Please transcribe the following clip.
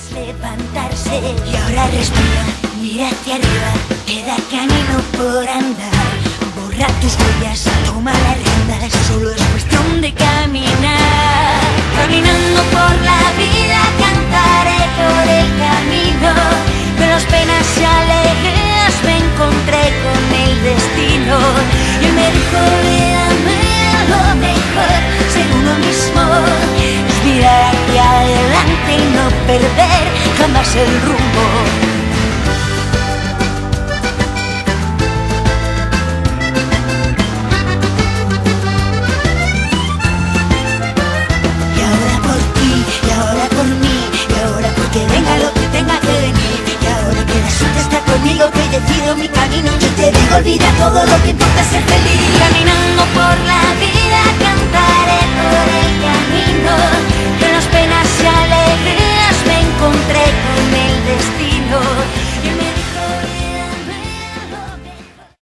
Levantarse y ahora respira, mira hacia arriba, queda camino por andar. Borra tus huellas, toma las riendas, solo es cuestión de caminar. Caminando por la vida cantaré por el camino, de las penas y alegrías me encontré con el destino. Y él me dijo, véame a lo mejor, ser uno mismo, es mirar hacia adelante y no perder jamás el rumbo. Y ahora por ti, y ahora por mí, y ahora porque venga lo que tenga que venir. Y ahora que la suerte está conmigo, que decido mi camino, yo te digo, olvida todo lo que importa, ser feliz. Caminando por la vida.